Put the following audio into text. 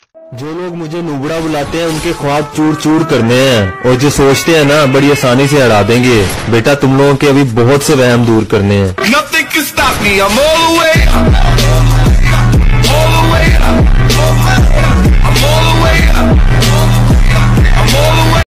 जो लोग मुझे नुबड़ा बुलाते हैं उनके ख्वाब चूर चूर करने हैं, और जो सोचते हैं ना बड़ी आसानी से हरा देंगे। बेटा तुम लोगों के अभी बहुत से वहम दूर करने हैं।